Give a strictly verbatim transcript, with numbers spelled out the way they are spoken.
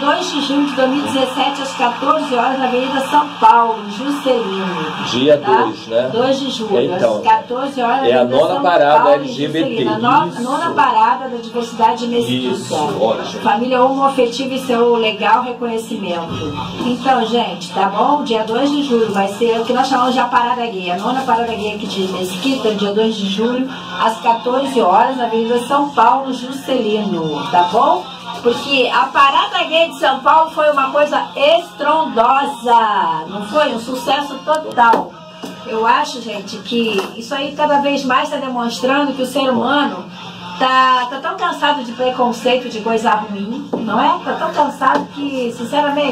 dois de julho de dois mil e dezessete, às quatorze horas, na Avenida São Paulo, Juscelino. Dia tá? dois, né? dois de julho, então, às quatorze horas, é a nona São parada Paulo, L G B T. A nona, nona parada da diversidade mesquita. Isso, ótimo. Família homoafetiva e seu legal reconhecimento. Então, gente, tá bom? Dia dois de julho vai ser o que nós chamamos de a parada gay. A nona parada gay aqui de Mesquita, dia dois de julho, às quatorze horas, na Avenida São Paulo, Juscelino. Tá bom? Porque a parada gay de São Paulo foi uma coisa estrondosa, não foi? Um sucesso total. Eu acho, gente, que isso aí cada vez mais está demonstrando que o ser humano tá, tá tão cansado de preconceito, de coisa ruim, não é? Tá tão cansado que, sinceramente...